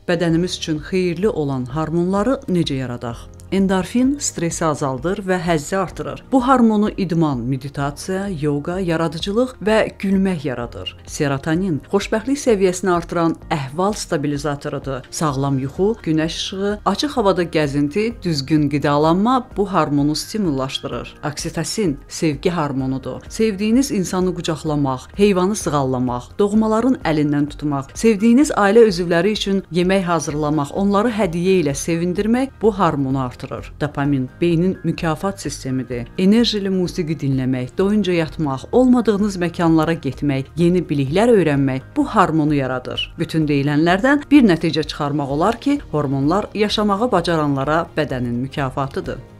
bədənimiz üçün xeyirli olan hormonları necə yaradaq? Endorfin stresi azaldır və həzzi artırır. Bu hormonu idman, meditasiya, yoga, yaradıcılıq və gülmək yaradır. Serotonin xoşbəxtlik səviyyəsini artıran əhval stabilizatorudur. Sağlam yuxu, günəş işığı, açıq havada gəzinti, düzgün qidalanma bu hormonu stimullaşdırır. Oksitosin sevgi hormonudur. Sevdiyiniz insanı qucaqlamaq, heyvanı sığallamaq, doğmaların əlindən tutmaq, sevdiyiniz ailə üzvləri üçün yemək hazırlamaq, onları hədiyyə ilə sevindirmək bu hormonu artırır. Dopamin beynin mükafat sistemidir. Enerjili musiqi dinləmək, doyunca yatmaq, olmadığınız məkanlara getmək, yeni biliklər öyrənmək bu hormonu yaradır. Bütün deyilənlərdən bir nəticə çıxarmaq olar ki, hormonlar yaşamağı bacaranlara bədənin mükafatıdır.